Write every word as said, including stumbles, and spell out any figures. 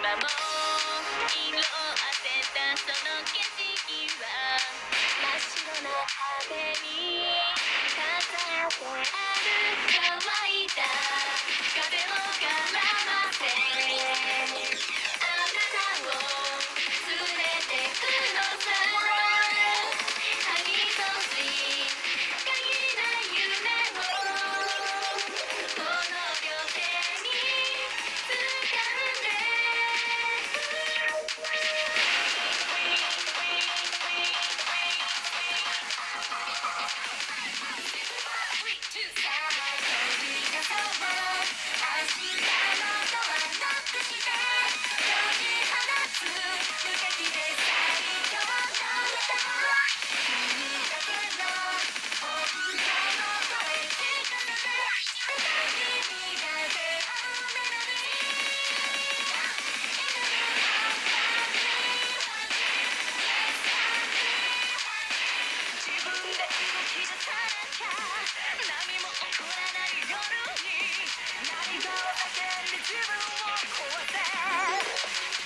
今も色あせたその景色は真っ白な壁に飾ってある乾いた風を絡ませあなたを連れてくのさ剥ぎ取し限りない夢をこの両手に掴んで何も起こらない夜に何かを叫んで自分を壊せ